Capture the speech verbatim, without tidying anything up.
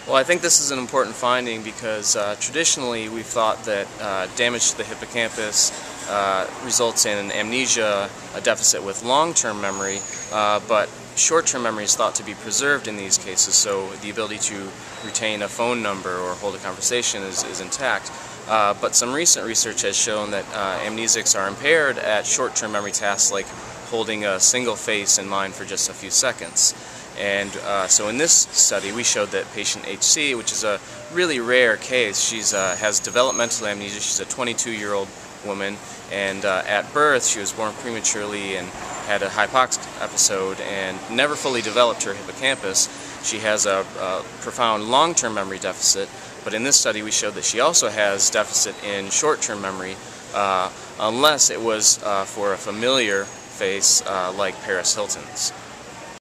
Well, I think this is an important finding because uh, traditionally we've thought that uh, damage to the hippocampus uh, results in amnesia, a deficit with long-term memory, uh, but short-term memory is thought to be preserved in these cases, so the ability to retain a phone number or hold a conversation is, is intact. Uh, but some recent research has shown that uh, amnesics are impaired at short-term memory tasks like holding a single face in mind for just a few seconds. And uh, so in this study we showed that patient H C, which is a really rare case, she's uh, has developmental amnesia. She's a twenty-two year old woman, and uh, at birth she was born prematurely and had a hypoxic episode and never fully developed her hippocampus. She has a, a profound long-term memory deficit, but in this study we showed that she also has deficit in short-term memory, uh, unless it was uh, for a familiar face uh, like Paris Hilton's.